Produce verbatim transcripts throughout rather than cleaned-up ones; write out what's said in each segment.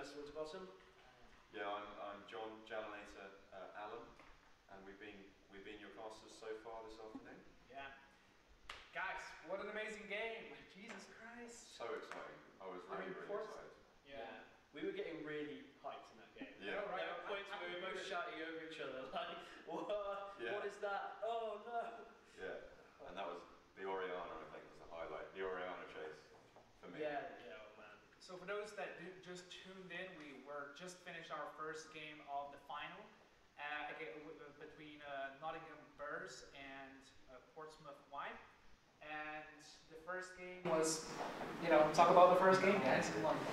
Leicester Winterbottom. Yeah, I'm, I'm John Jalanator uh, Allen, and we've been we've been your casters so far this afternoon. Yeah, guys, what an amazing game! Jesus Christ! So exciting! I was really I mean, really Port- excited. Yeah. yeah, we were getting really hyped in that game. Yeah, right. There were points where we were both shouting over each other, like, "What? Yeah. What is that? Oh no!" Yeah, and that was the Oriana. I think was the highlight. The Oriana chase for me. Yeah, yeah, oh man. So for those that do, just tuned in, we were just finished our first game of the final uh, again, between uh, Nottingham Bears and uh, Portsmouth White. And the first game was, you know, talk about the first game, guys. Come on.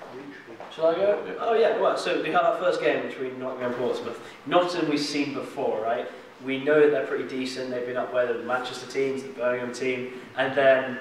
Shall I go? Yeah. Oh yeah, well, so we had our first game between Nottingham and Portsmouth. Nottingham we've seen before, right? We know that they're pretty decent. They've been up where the Manchester teams, the Birmingham team, and then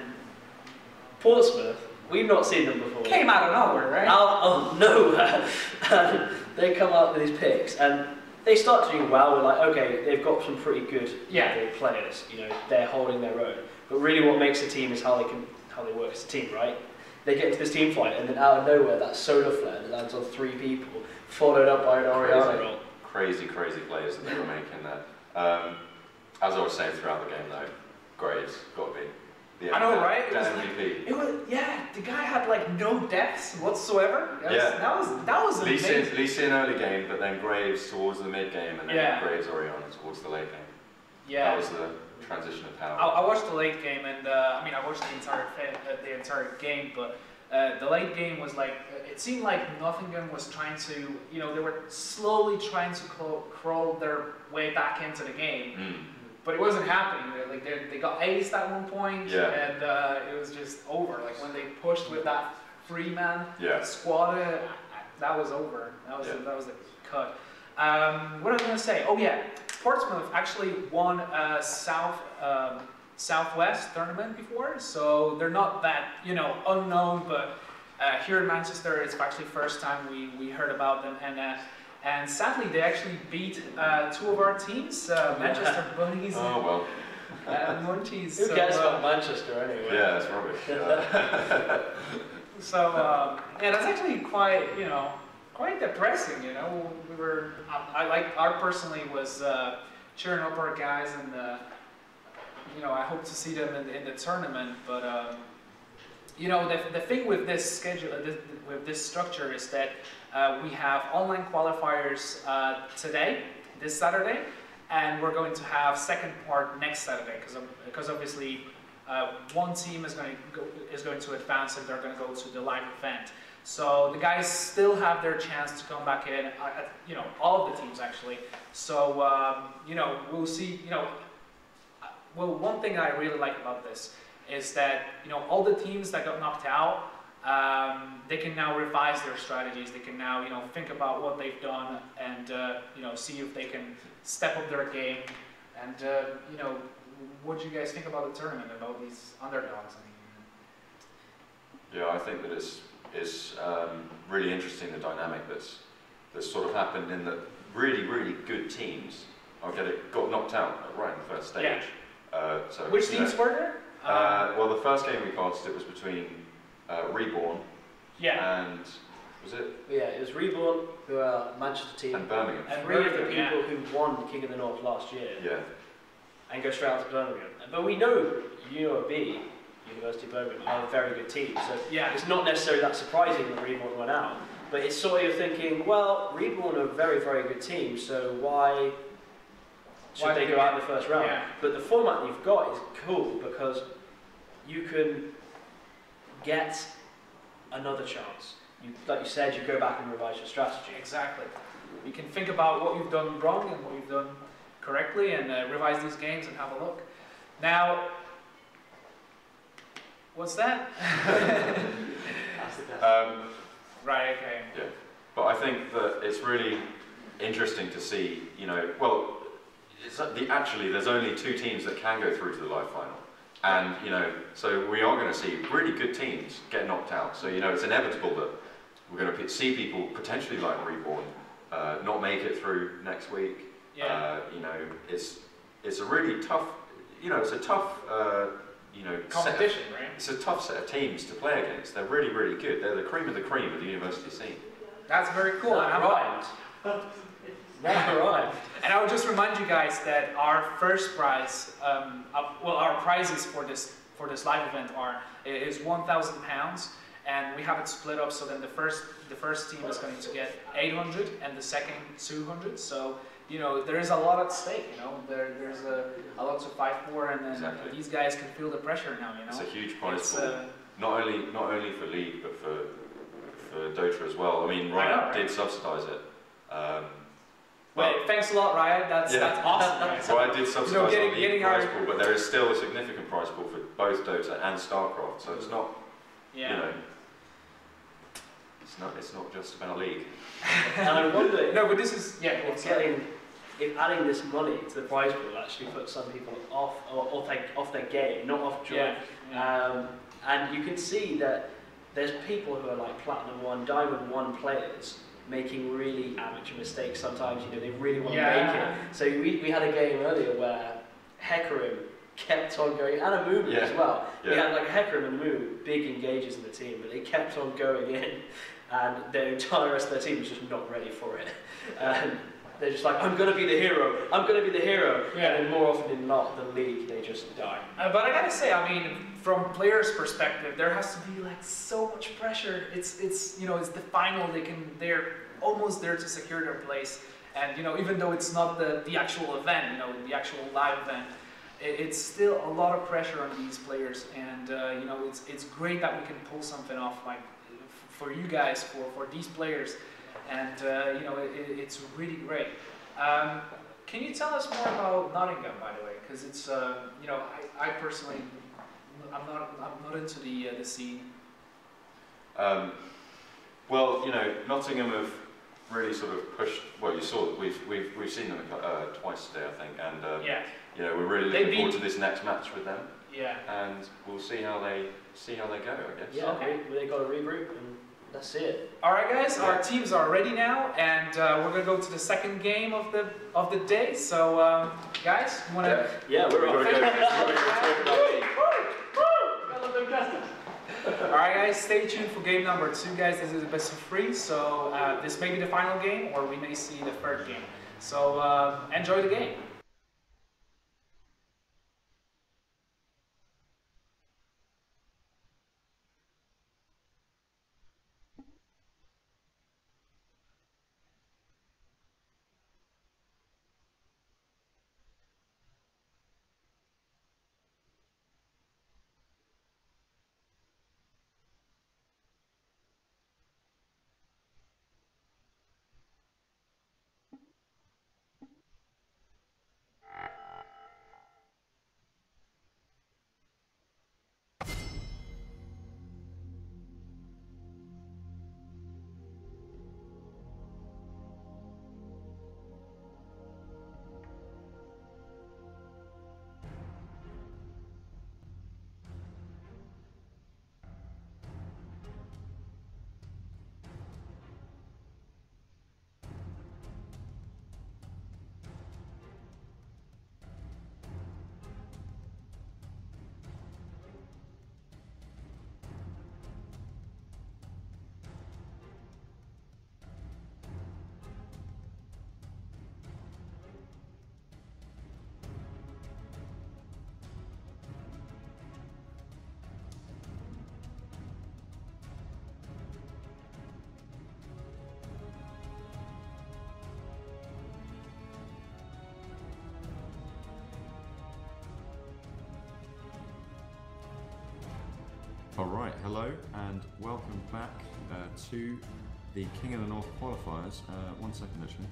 Portsmouth, we've not seen them before. Came out of nowhere, right? Out of nowhere. And they come out with these picks, and they start doing well. We're like, okay, they've got some pretty good Yeah. level players. You know, they're holding their own. But really, what makes a team is how they can, how they work as a team, right? They get into this team fight, and then out of nowhere, that solar flare that lands on three people, followed up by an Oriana goal. Crazy, crazy plays that they were making there. Um, as I was saying throughout the game, though, Graves got to be the I know, right? It the was M V P. like, it was, yeah, the guy had like no depths whatsoever. That was, Yeah. that was that was amazing. Lee Sin early game, but then Graves towards the mid game, and then Yeah. Graves Oriana towards the late game. Yeah. That was the transition of power. I, I watched the late game, and uh, I mean, I watched the entire fa- uh, the entire game, but uh, the late game was like uh, it seemed like Nottingham was trying to, you know, they were slowly trying to crawl, crawl their way back into the game, Mm. but it wasn't happening. They, like they they got aced at one point, Yeah. and uh, it was just over. Like when they pushed with that free man Yeah. squad, uh, that was over. That was Yeah. that was the cut. Um, what was I going to say? Oh yeah, Portsmouth actually won a South um, Southwest tournament before, so they're not that, you know, unknown. But uh, here in Manchester, it's actually the first time we, we heard about them, and uh, and sadly they actually beat uh, two of our teams, uh, Manchester Bunnies Oh well. and Munchies. Who so, cares uh, about Manchester anyway? Yeah, that's rubbish. Yeah. So um, yeah, that's actually quite, you know, quite depressing. You know, we were I, I like I personally was uh, cheering up our guys, and uh, you know, I hope to see them in the, in the tournament. But um, you know, the the thing with this schedule, uh, this, with this structure, is that uh, we have online qualifiers uh, today, this Saturday, and we're going to have second part next Saturday, because because obviously. Uh, one team is going to go, is going to advance, and they're going to go to the live event. So the guys still have their chance to come back in. Uh, at, you know, all of the teams actually. So um, you know, we'll see. You know, uh, well, one thing I really like about this is that, you know, all the teams that got knocked out, um, they can now revise their strategies. They can now, you know, think about what they've done, and uh, you know, see if they can step up their game. And uh, you know. What do you guys think about the tournament, about these underdogs? I mean, Yeah, I think that it's it's um, really interesting, the dynamic that's that's sort of happened in that really really good teams are get it got knocked out right in the first stage. Yeah. Uh, so which you teams know, were there? Uh, well, the first game we cast, it was between uh, Reborn yeah. and was it Yeah, it was Reborn, who are a Manchester team, and Birmingham. and three of the people yeah. who won King of the North last year, Yeah. and go straight out to Birmingham. But we know U O B, University of Birmingham, are a very good team, so Yeah. it's not necessarily that surprising that Reborn went out. But it's sort of thinking, well, Reborn are a very, very good team, so why should Why they do go they- out in the first round? Yeah. But the format you've got is cool because you can get another chance. You, like you said, you go back and revise your strategy. Exactly. You can think about what you've done wrong and what you've done correctly, and uh, revise these games and have a look. Now, what's that? Um, Right. Okay. Yeah, but I think that it's really interesting to see, you know, well, it's the, actually there's only two teams that can go through to the live final. And, you know, so we are going to see really good teams get knocked out. So, you know, it's inevitable that we're going to see people potentially like Reborn uh, not make it through next week. Yeah. Uh, you know, it's it's a really tough, you know, it's a tough, uh, you know, Competition, set of, right? it's a tough set of teams to play against. They're really, really good. They're the cream of the cream of the university scene. That's very cool. That I'm- rhymed. That rhymed. And I would just remind you guys that our first prize, um, uh, well, our prizes for this for this live event are is one thousand pounds, and we have it split up. So then the first the first team is going to get eight hundred, and the second two hundred. So you know there is a lot at stake. You know there there's a, a lot to fight for, and then Exactly. these guys can feel the pressure now. You know It's a huge prize It's, pool. uh, Not only not only for League, but for for Dota as well. I mean, I Riot know, right? did subsidise it. Um, Wait, thanks a lot, Riot. That's Yeah. that's awesome. guys. Riot did subsidise You know, getting- our League getting prize our- pool, but there is still a significant prize pool for both Dota and StarCraft. So it's not, Yeah. you know, it's not it's not just about League. And I wonder No, but this is yeah. if getting, if adding this money to the prize pool actually puts some people off or off their, off their game, not off joy. Yeah. yeah. Um, and you can see that there's people who are like Platinum One, Diamond One players making really amateur mistakes sometimes. You know, they really want to Yeah. make it. So we, we had a game earlier where Hecarim kept on going, and a Mumu Yeah. as well. We Yeah. had like Hecarim and Mumu, big engagers in the team, but they kept on going in, and the entire rest of their team was just not ready for it. And they're just like, I'm going to be the hero, I'm going to be the hero. Yeah. And then more often than not, the league, they just die. Uh, but I gotta say, I mean, from players' perspective, there has to be like so much pressure. It's it's you know it's the final. They can they're almost there to secure their place. And you know even though it's not the the actual event, you know the actual live event, it, it's still a lot of pressure on these players. And uh, you know it's it's great that we can pull something off like f- for you guys for for these players. And uh, you know it, it, it's really great. Um, Can you tell us more about Nottingham, by the way? Because it's, uh, you know, I, I personally, I'm not, I'm not into the uh, the scene. Um, well, you know, Nottingham have really sort of pushed. Well, you saw that we've we've we've seen them uh, twice today, I think, and um, Yeah, you know, we're really They looking forward beat- to this next match with them, yeah. and we'll see how they see how they go, I guess. Yeah, Okay. we, they got to regroup, and that's it. All right, guys, Yeah. our teams are ready now, and uh, we're gonna go to the second game of the of the day. So, um, guys, you wanna? Yeah, we're We've off. got to go. We've got to talk about League. All right, guys, stay tuned for game number two, guys. This is the best of three, so uh, this may be the final game, or we may see the third game. So uh, enjoy the game. Alright, hello and welcome back uh, to the King of the North qualifiers. Uh, one second actually.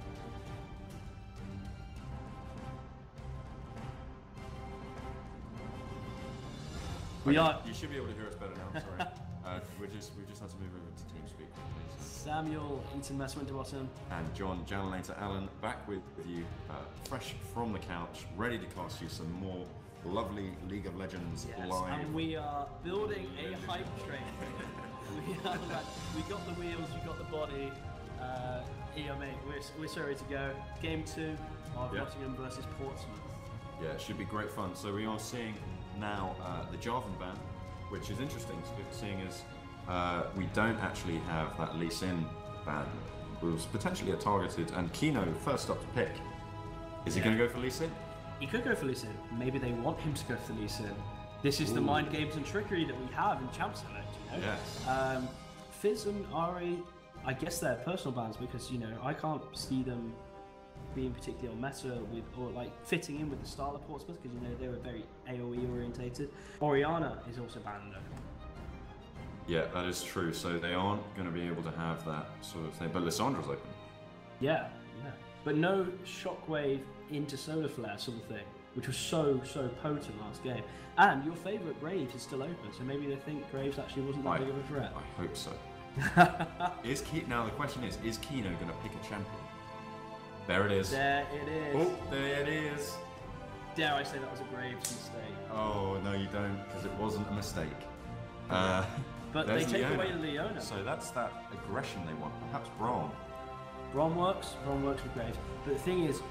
We Okay, are- You should be able to hear us better now, sorry. uh, we're just, we've just had to move over to TeamSpeak, please. Samuel Eaton Mess Winterbottom. And John Janelator Allen back with, with you, uh, fresh from the couch, ready to cast you some more lovely League of Legends Yes, live. and we are building a hype train. we, are like, we got the wheels, we got the body. Uh, yeah, mate, we're, we're so ready to go. Game two of Yeah. Nottingham versus Portsmouth. Yeah, it should be great fun. So we are seeing now uh, the Jarvan ban, which is interesting, seeing as uh, we don't actually have that Lee Sin ban was potentially a targeted, and Kino first up to pick. Is he Yeah. going to go for Lee Sin? He could go for Lee Sin. Maybe they want him to go for Lee Sin. This is the Ooh. mind games and trickery that we have in Champ Select, you know? Yes. Um, Fizz and Ari, I guess they're personal bans because, you know, I can't see them being particularly on meta with, or like fitting in with the style of Portsmouth because, you know, they were very AoE orientated. Oriana is also banned though. Yeah, that is true. So they aren't going to be able to have that sort of thing. But Lissandra's open. Yeah, yeah. But no Shockwave into Solar Flare sort of thing, which was so, so potent last game. And your favourite Graves is still open, so maybe they think Graves actually wasn't that I, big of a threat. I hope so. is Ke- now the question is: is Kino going to pick a champion? There it is. There it is. Oh, there it is. Dare I say that was a Graves mistake. Oh no, you don't, because it wasn't a mistake. Uh, But they there's take Leona. away Leona. So that's that aggression they want. Perhaps Braum. Bron works, Bron works with Graves. But the thing is,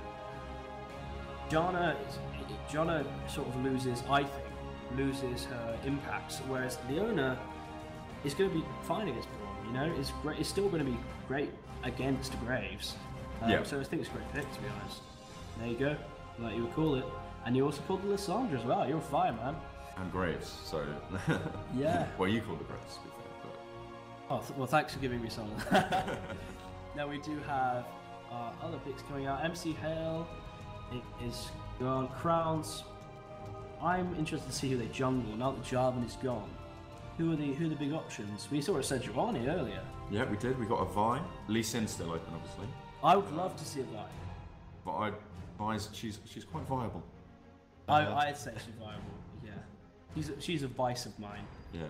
Jana, is- Jana sort of loses, I think, loses her impacts, whereas Leona is going to be fine against Braun, you know? It's great. It's still going to be great against Graves. Um, Yeah. So I think it's a great pick, to be honest. There you go, like you would call it. And you also called the Lissandra as well. You're a fire, man. And Graves, so... Yeah. well, you called the Graves, to be fair, but... Oh, th- well, thanks for giving me some. Now we do have our other picks coming out. M C Hale i- is gone. Crowns. I'm interested to see who they jungle now that Jarvan is gone. Who are the who are the big options? We saw a Sejuani earlier. Yeah, we did. We got a Vi. Lee Sin's still open, obviously. I would love to see a Vi. But I... Vi's, she's, she's quite viable. I, Uh, I'd say she's viable. Yeah, she's a, she's a vice of mine. Yeah.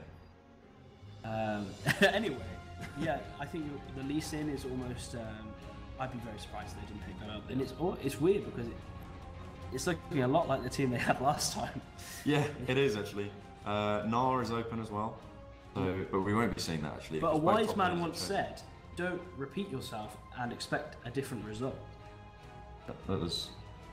Um, anyway, yeah, I think the Lee Sin is almost. Um, I'd be very surprised if they didn't pick that up, and it's al- it's weird because it, it's looking a lot like the team they had last time. Yeah, it is, actually. Uh, Nara is open as well. So, but we won't be seeing that, actually. But a because both wise top man players once are said, "Don't repeat yourself and expect a different result." chosen. That was...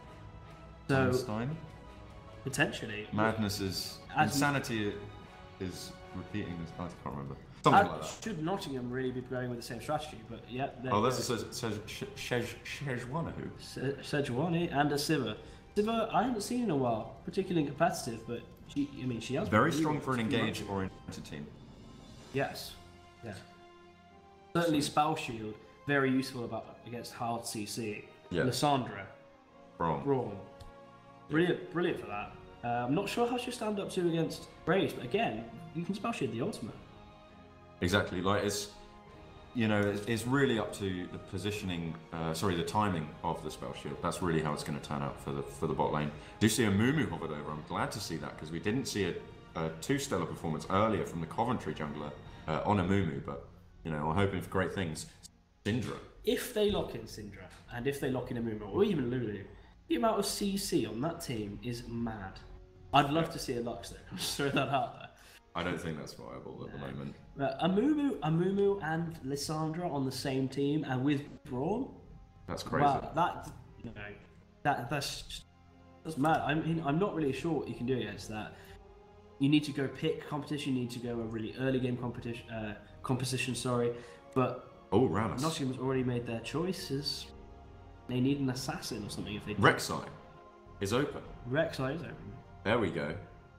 So Einstein? potentially, Madness is... As- Insanity is repeating this... I can't remember. Something uh, like that. should Nottingham really be going with the same strategy? But yeah, there Oh, you there's go. a says says Shejwana. Se- Sejuani and a Siva. Siva, I haven't seen in a while, particularly competitive, but she, I mean, she has Very been strong really for an good. engaged oriented team. Yes. Yeah. Certainly, Spell Shield very useful about against hard C C. Yeah. Lissandra, Wrong. Braun, brilliant, brilliant for that. Uh, I'm not sure how she'll stand up to against Graves, but again, you can Spell Shield the ultimate. Exactly. Like it's, you know, it's, it's really up to the positioning. Uh, sorry, the timing of the spell shield. That's really how it's going to turn out for the for the bot lane. Do you see a Mumu hovered over? I'm glad to see that because we didn't see a, a two stellar performance earlier from the Coventry jungler uh, on a Mumu, but you know, I'm hoping for great things. Syndra. If they lock in Syndra, and if they lock in Amumu, or even Lulu, the amount of C C on that team is mad. I'd love to see a Lux there. I'm just throwing that out there. I don't think that's viable at the moment. Uh, Amumu, Amumu and Lissandra on the same team, and with Braun. That's crazy. Wow, that you know, that that's just, that's mad. I mean, I'm not really sure what you can do against that. You need to go pick competition. You need to go a really early game competition, uh, composition. Sorry, but Oh, Rammus. Nottingham's already made their choices. They need an assassin or something if they. Rek'Sai is open. Rek'Sai is open. There we go.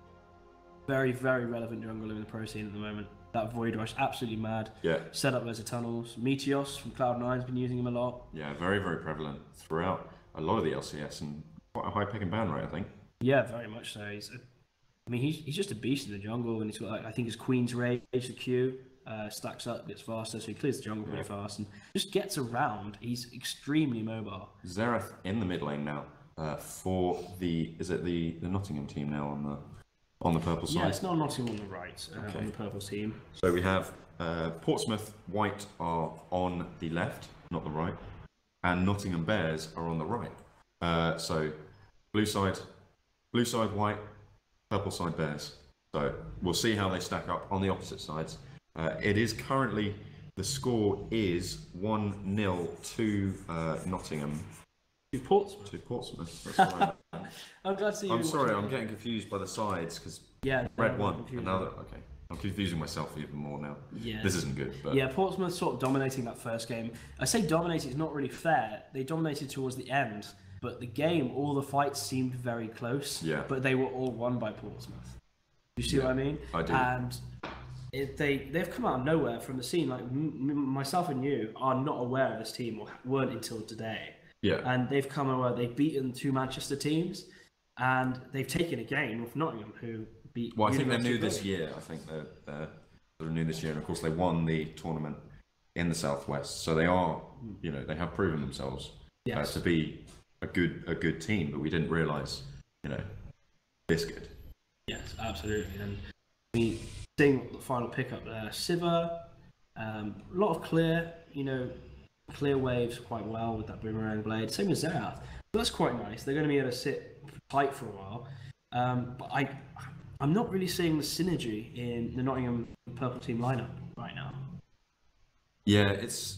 Very, very relevant jungle in the pro scene at the moment. That Void Rush, absolutely mad. Yeah. Set up loads of tunnels. Meteos from Cloud nine's been using him a lot. Yeah, very, very prevalent throughout a lot of the L C S and quite a high pick and ban rate, I think. Yeah, very much so. He's, a, I mean, he's, he's just a beast in the jungle, and he's got, like, I think his Queen's Rage, the Q, uh, stacks up, gets faster, so he clears the jungle pretty fast, and just gets around. He's extremely mobile. Xerath in the mid lane now uh, for the is it the, the Nottingham team now on the on the purple side. Yeah, it's not Nottingham on the right, uh, Okay. on the purple team. So we have uh, Portsmouth White are on the left, not the right, and Nottingham Bears are on the right. Uh, so blue side, blue side White, purple side Bears. So we'll see how they stack up on the opposite sides. Uh, it is currently the score is one nil to uh, Nottingham To Portsmouth. to Portsmouth. That's right. I'm glad to see you. I'm sorry, watching I'm it. getting confused by the sides because Yeah, red I'm one, confused. another. Okay, I'm confusing myself even more now. Yeah. This isn't good. But Yeah, Portsmouth sort of dominating that first game. I say dominated is not really fair. They dominated towards the end, but the game, all the fights seemed very close. Yeah. But they were all won by Portsmouth. You see Yeah, what I mean? I do. And it, they they've come out of nowhere from the scene. Like m- m- myself and you are not aware of this team or weren't until today. yeah, And they've come aware. They've beaten two Manchester teams, and they've taken a game with Nottingham, who beat. well, I think they're University new of this Birmingham. year. I think they're, they're they're new this year, and of course they won the tournament in the Southwest, so they are, you know, they have proven themselves Yes. uh, to be a good a good team. But we didn't realise, you know, this good. Yes, absolutely. And we seeing the final pickup there, Siva, um, a lot of clear, you know, clear waves quite well with that boomerang blade. Same as Zerath. So that's quite nice. They're going to be able to sit tight for a while. Um, but I, I'm not really seeing the synergy in the Nottingham Purple Team lineup right now. Yeah, it's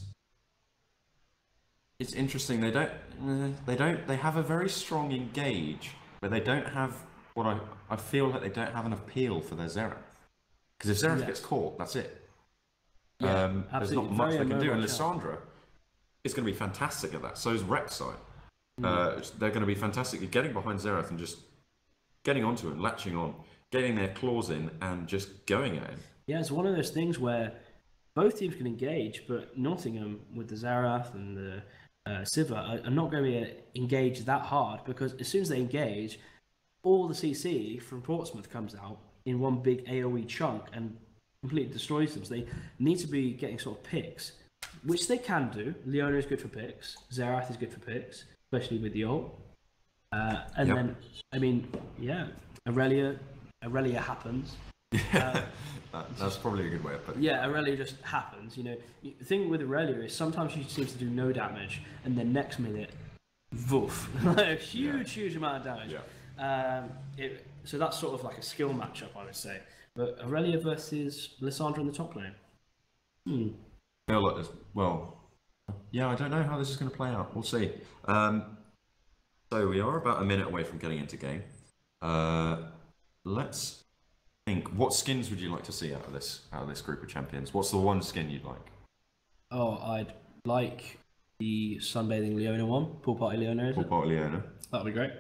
it's interesting. They don't uh, they don't they have a very strong engage, but they don't have what I I feel like they don't have enough peel for their Zerath. Because if Zerath Yes. gets caught, that's it. Yeah, um, there's absolutely. not much Very they can do. And immobile shout. Lissandra is going to be fantastic at that. So is Rek'Sai. Mm. Uh, they're going to be fantastic at getting behind Zerath and just getting onto him, latching on, getting their claws in, and just going at him. Yeah, it's one of those things where both teams can engage, but Nottingham with the Zerath and the uh, Siva are, are not going to be engaged that hard, because as soon as they engage, all the C C from Portsmouth comes out in one big AoE chunk and completely destroys them. So they need to be getting sort of picks, which they can do. Leona is good for picks. Zerath is good for picks, especially with the ult. Uh, and Yep. then, I mean, yeah, Aurelia, Aurelia happens. Uh, That, that's probably a good way of putting it. Yeah, Aurelia just happens. You know, the thing with Aurelia is sometimes she seems to do no damage, and then next minute, woof, like a huge, huge amount of damage. Yeah. Um, it, so that's sort of like a skill matchup, I would say. But Aurelia versus Lissandra in the top lane. Hmm. I feel like there's, well, yeah, I don't know how this is going to play out. We'll see. Um, so we are about a minute away from getting into game. Uh, let's think. What skins would you like to see out of this out of this group of champions? What's the one skin you'd like? Oh, I'd like the Sunbathing Leona one, Pool Party Leona. Is Pool it? Party Leona. That'd be great.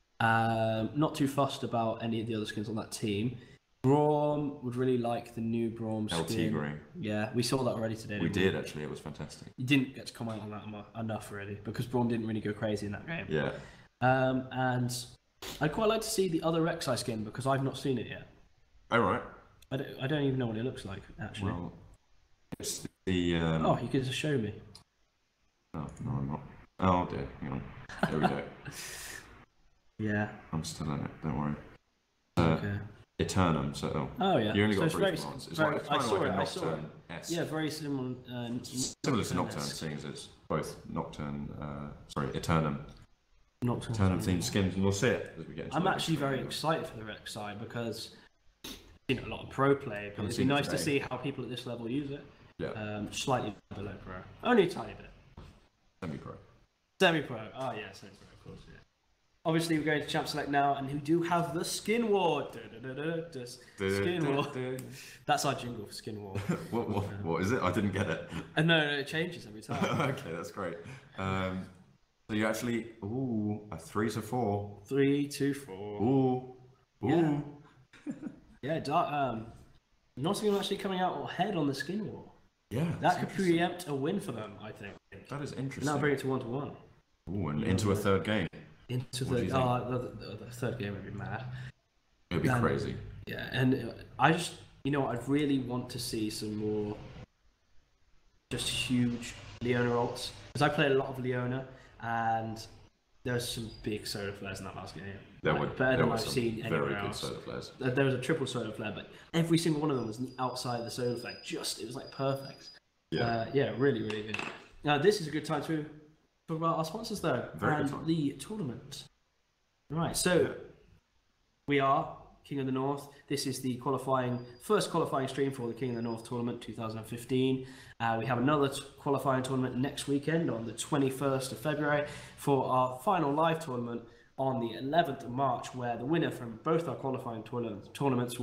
Um, not too fussed about any of the other skins on that team. Braum would really like the new Braum L T skin. green. Yeah, we saw that already today. We didn't did actually. It was fantastic. You didn't get to comment on that emo- enough really, because Braum didn't really go crazy in that game. Yeah. Um, and I'd quite like to see the other Rek'Sai skin, because I've not seen it yet. All right. I don't, I don't even know what it looks like actually. Well, it's the. Um, Oh, you could just show me. oh, no, I'm not. Oh dear. Hang on. There we go. Yeah. I'm still in it. Don't worry. Uh, Okay. Eternum. So. Oh. Oh yeah. You only So got it's a very, brief glance. It's very- like, it's I kind of saw like it. a I saw it. Nocturne. S. Yeah, very similar. Uh, Similar to Nocturne, seeing as it's both Nocturne, uh, sorry, Eternum, Nocturne. Eternum themed skins, and we'll see it as we get into I'm the actually next very game. excited for the Rek'Sai because you know a lot of pro play, but Haven't it'd be seen it nice to today. see how people at this level use it. Yeah, Um, slightly below pro, only a tiny bit. semi-pro. Semi-pro. Oh yeah, semi-pro, of course. Yeah. Obviously, we're going to Champ Select now, and we do have the Skin War. Da-da-da-da-da. Skin War. That's our jingle for Skin War. What, what, what is it? I didn't get it. And no, no, it changes every time. Okay, that's great. Um, so you actually, ooh, a three to four. Three, two, four. Ooh, ooh. Yeah. Yeah, Dark, um, Nottingham actually coming out ahead on the Skin War. Yeah, That that's could interesting. preempt a win for them, I think. That is And that'll interesting. bring it to one to one. Ooh, and into a third game. Into What do the, you think? oh, the, the, the third game would be mad. It'd be Um, crazy. Yeah, and uh, I just, you know, I really want to see some more just huge Leona ults. Because I played a lot of Leona, and there's some big solar flares in that last game. There Like, were, better there than were I've some seen very anywhere good else. solar flares. Uh, There was a triple solar flare, but every single one of them was outside the solar flare. Just, it was like perfect. Yeah. Uh, yeah, really, really good. Now, this is a good time to talk about our sponsors, though, Very good and time. the tournament. Right, so we are King of the North. This is the qualifying first qualifying stream for the King of the North tournament twenty fifteen. Uh, we have another t- qualifying tournament next weekend on the twenty-first of February for our final live tournament on the eleventh of March, where the winner from both our qualifying tourna- tournaments will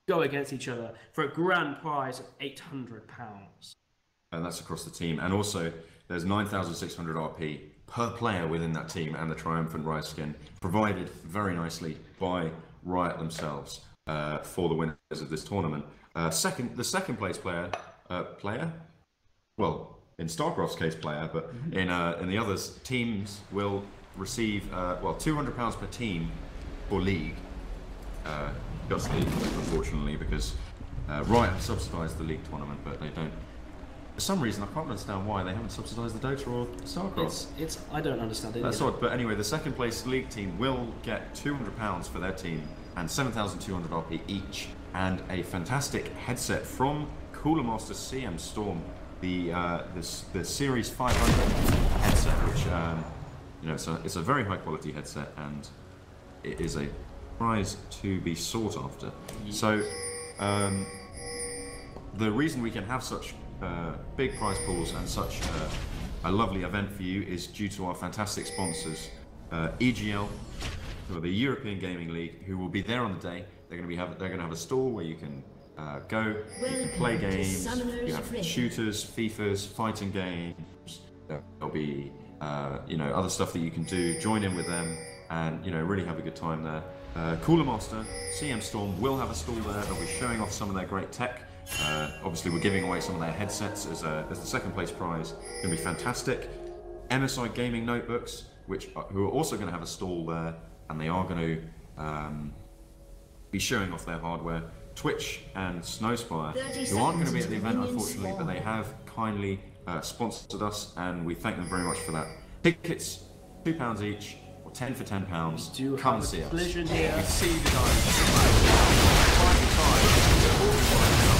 go against each other for a grand prize of eight hundred pounds. And that's across the team. And also, there's nine thousand six hundred R P per player within that team, and the Triumphant Riot skin, provided very nicely by Riot themselves uh, for the winners of this tournament. Uh, second, the second place player, uh, player, well, in StarCraft's case, player, but mm-hmm. in uh, in the others, teams will receive uh, well two hundred pounds per team for League, uh, just League, unfortunately, because uh, Riot have subsidised the League tournament, but they don't. For some reason, I can't understand why they haven't subsidised the Dota or StarCraft. It's, it's I don't understand it. That's odd, but anyway, the second place League team will get two hundred pounds for their team and seven thousand two hundred R P each, and a fantastic headset from Cooler Master C M Storm, the uh, this the Series five hundred headset, which um, you know it's a it's a very high quality headset, and it is a prize to be sought after. Yeah. So um, the reason we can have such uh, big prize pools and such uh, a lovely event for you is due to our fantastic sponsors, uh, E G L, who are the European Gaming League, who will be there on the day. They're going to be have they're going to have a stall where you can uh, go, you can play games, you have shooters, FIFAs, fighting games. There'll be uh, you know other stuff that you can do. Join in with them, and you know really have a good time there. Uh, Cooler Master, C M Storm will have a stall there. They'll be showing off some of their great tech. Uh, obviously, we're giving away some of their headsets as, a, as the second place prize. It's going to be fantastic. M S I Gaming Notebooks, which are, who are also going to have a stall there, and they are going to um, be showing off their hardware. Twitch and Snowspire, who aren't going to be at the event, unfortunately, but they have kindly uh, sponsored us, and we thank them very much for that. Tickets, two pounds each, or ten for ten pounds. Do Come have see a us. collision here. We see the dive.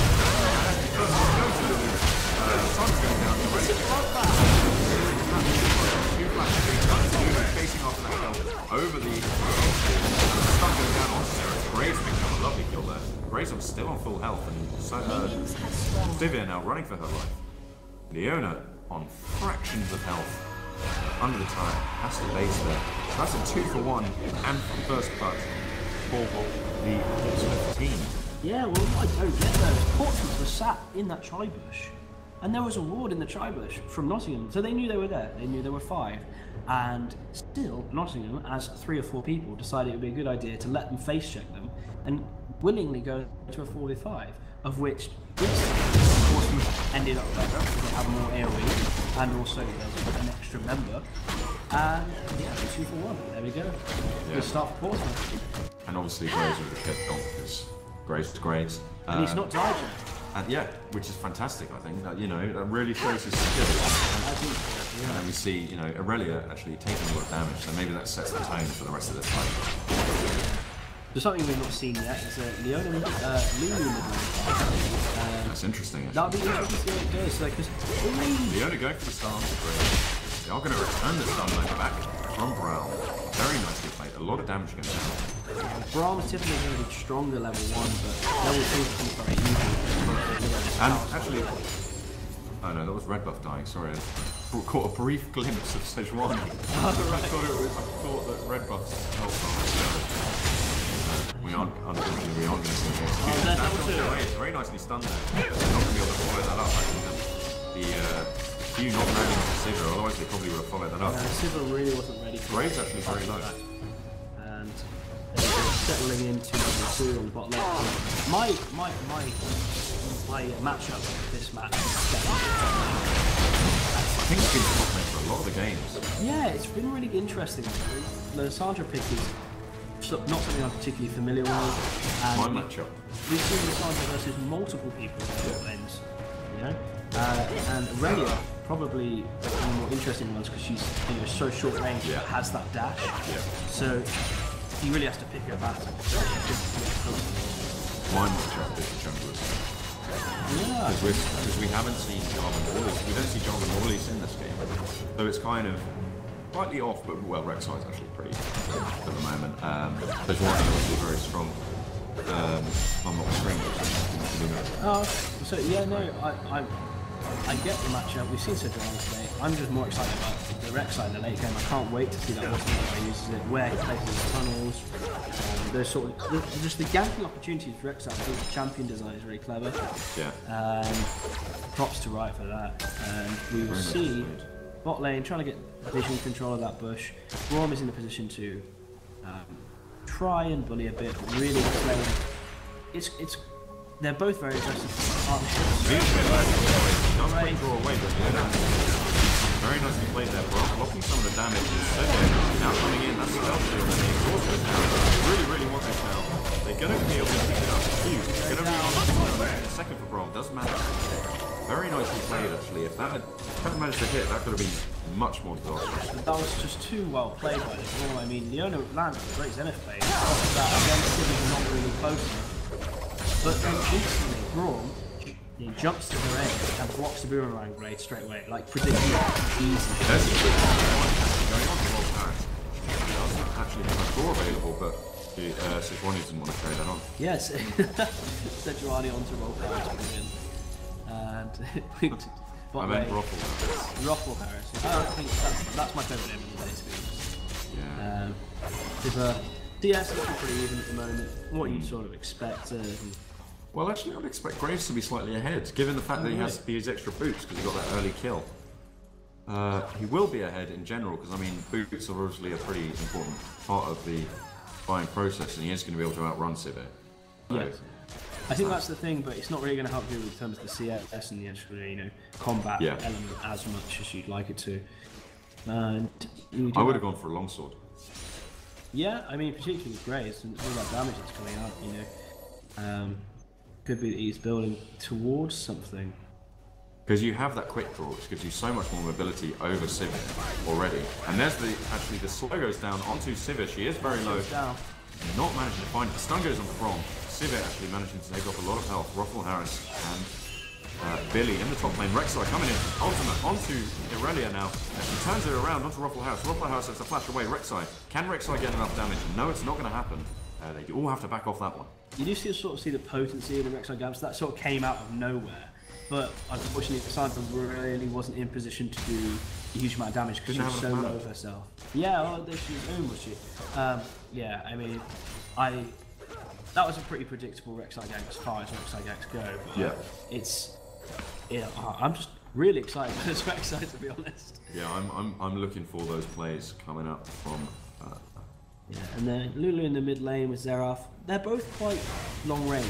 Facing off that hill over the sun going down on Sarah. Graves picking up a lovely kill there. Graves still on full health, and so, uh, Sivir now running for her life. Leona on fractions of health under the turret, has to base there. So that's a two for one and first cut for the Portsmouth team. Yeah, well, what I don't get there is Portsmouth was sat in that tri-bush, and there was a ward in the tri-bush from Nottingham, so they knew they were there. They knew there were five, and still Nottingham, as three or four people, decided it would be a good idea to let them face check them and willingly go to a four v five, of which yes, Portsmouth ended up better because they have more AoE, and also there's an extra member. And yeah, two for one. There we go. Yeah. Good start for Portsmouth. And obviously Graves with the kit on because Graves to Graves. And he's not died yet. And yeah, which is fantastic, I think. That, you know, that really shows his skill. I think, yeah. And then we see, you know, Aurelia actually taking a lot of damage, so maybe that sets the tone for the rest of the fight. There's something we've not seen yet. Is uh, Leona mid, uh, Lulu mid um, That's interesting, actually. That'll be interesting to see how it goes. Like, cause, Leona going for the stun for Graves. They are going to return the stun line back from Brown. Very nicely played. A lot of damage going down. Braum's typically going to be stronger level one, but level two is very easy. And actually, oh no, that was red buff dying. Sorry, I caught a brief glimpse of Sejuani. I thought it was. I thought that red buffs helped on. We aren't. Unfortunately, we aren't going to see the execution. That's also away. It's very nicely stunned there. They're not going to be able to follow that up. I think the uh, Q not ready to Sivir, otherwise they probably would have followed that up. Yeah, Sivir really wasn't ready for Graves actually very low. And they're settling into level two on the bot left. My my my my matchup for this match is I think it's been top mid for a lot of the games. Yeah, it's been really interesting. The Lissandra pick is not something I'm particularly familiar with. And My matchup. We've seen Lissandra versus multiple people in short lanes, you know? Uh, and Aurelia, probably one of the more interesting ones because she's you know, so short range yeah. but has that dash. Yeah. So he really has to pick her battle. My matchup is the junglers. Yeah. Because we haven't seen Jarvan Morlys. We don't see Jarvan Morlys in this game. So it's kind of slightly off, but well, Rek'Sai's actually pretty good at the moment. Um, Sejuani obviously very strong. Um, I'm not screaming. Oh, so yeah, no, I, I I get the matchup. We've seen Sejuani today. I'm just more excited about the Rek'Sai in the late game. I can't wait to see that what he uses it, where he places his tunnels. Um, those sort of the, just the ganking opportunities for Rek'Sai. I think the champion design is really clever. Yeah. Um, props to Riot for that. And we will see bot lane trying to get vision control of that bush. Braum is in a position to um, try and bully a bit, but really play. It's it's. They're both very aggressive partnerships. Right. Draw away, but yeah, very nicely played there, bro. Blocking some of the damage is so good. Now coming in, that's spell shield, and the exhaust goes down. Really, really want this now. They're going to be able to pick it up. Huge. Going to be on a second for Braum. Doesn't matter. Very nicely played, actually. If that had, if that managed to hit, that could have been much more disastrous. That was just too well played by the Braum. I mean, Leona landed a great Zenith play. That against Civic not really close enough. But then instantly, Braum, he jumps to the edge and blocks the boomerang blade straight away, like predicting easy. That's going on to Roll Paris. He doesn't actually have a score available, but the uh, Sejuani didn't want to trade that on. Yes, Sejuani onto Roll Paris, brilliant. And I meant Ruffle Harris. Ruffle Harris. I think that's, that's my favourite name of the day, to be honest. Yeah. Um, with a D S looking pretty even at the moment. What you'd sort of expect. Uh, Well, actually, I would expect Graves to be slightly ahead, given the fact oh, that he right. has these extra boots because he got that early kill. Uh, he will be ahead in general because, I mean, boots are obviously a pretty important part of the buying process, and he is going to be able to outrun Sivir. So, yes. I think that's the thing, but it's not really going to help you in terms of the C S and the actual, you know, combat yeah. element as much as you'd like it to. And you I would have gone for a longsword. Yeah, I mean, particularly with Graves and all that damage that's coming out, you know. Um, Could be that he's building towards something. Because you have that quick draw, which gives you so much more mobility over Sivir already. And there's the, actually the slow goes down onto Sivir. She is very low. Down. Not managing to find it. The stun goes on the Braum. Sivir actually managing to take off a lot of health. Ruffle Harris and uh, Billy in the top lane. Rek'Sai coming in. Ultimate onto Irelia now. And she turns it around onto Ruffle Harris. Ruffle Harris has to flash away. Rek'Sai. Can Rek'Sai get enough damage? No, it's not going to happen. Uh, they all have to back off that one. You do see, sort of see the potency of the Rek'Sai Gamps. That sort of came out of nowhere. But unfortunately, Cassandra really wasn't in position to do a huge amount of damage because she was so low of herself. Yeah, well, she was own, was she? Um, yeah, I mean, I that was a pretty predictable Rek'Sai gank as far as Rek'Sai ganks go. But yeah. It's, yeah, I'm just really excited for this Rek'Sai, to be honest. Yeah, I'm, I'm, I'm looking for those plays coming up from... Uh, yeah, and then Lulu in the mid lane with Xerath. They're both quite long range.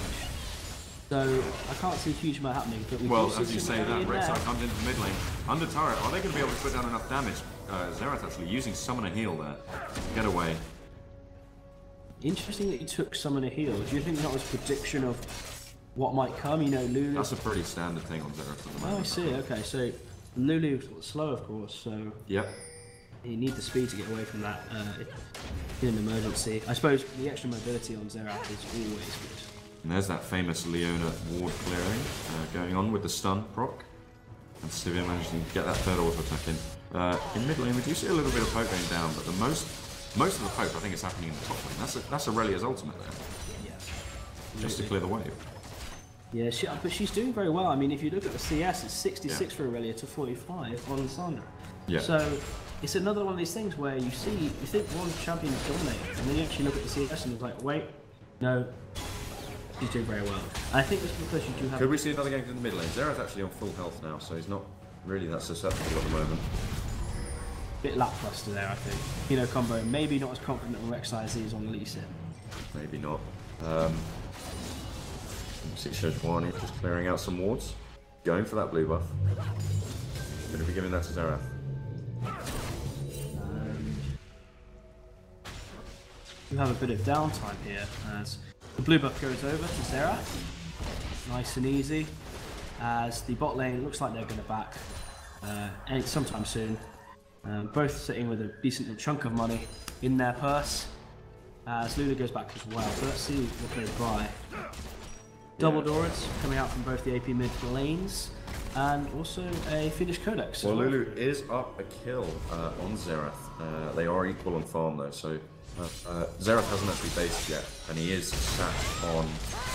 So I can't see a huge amount happening. But we well, do see as you say that, Rek'Sai comes into the mid lane. Under turret, are they going to be able to put down enough damage? Uh, Xerath actually using Summon a Heal there. Get away. Interesting that you took Summon a Heal. Do you think that was a prediction of what might come? You know, Lulu... That's a pretty standard thing on Xerath at the moment. Oh, I see. Okay, so Lulu's slow, of course, so... Yep. You need the speed to get away from that uh, in an emergency. I suppose the extra mobility on Xerath is always good. And there's that famous Leona ward clearing uh, going on with the stun proc. And Sivir managing to get that third auto attack in. Uh, in mid lane, we do see a little bit of poke going down, but the most most of the poke I think is happening in the top lane. That's a, that's Aurelia's ultimate there. Yeah. Just to clear the wave. Yeah, she, but she's doing very well. I mean, if you look at the C S, it's sixty-six yeah. for Aurelia to forty-five on Lissandra. Yeah. So it's another one of these things where you see, you think one champion is dominating, and then you actually look at the C S and it's like, wait, no, she's doing very well. And I think it's because you do have... Could we see another game in the mid lane? Xerath's actually on full health now, so he's not really that susceptible at the moment. Bit lackluster there, I think. You know, combo, maybe not as confident on Rek'Sai as he is on Lee Sin. Maybe not. Um, see Sejuani just clearing out some wards. Going for that blue buff. Going to be giving that to Xerath. And you have a bit of downtime here as the blue buff goes over to Xerath. Nice and easy. As the bot lane looks like they're going to back uh, any sometime soon. Um, both sitting with a decent chunk of money in their purse. As Lulu goes back as well. So let's see what they buy. Double Doors coming out from both the A P mid lanes. And also a Finnish Codex. Well, Lulu is up a kill uh, on Xerath. Uh, they are equal on farm though, so uh, uh, Xerath hasn't actually based yet, and he is sat on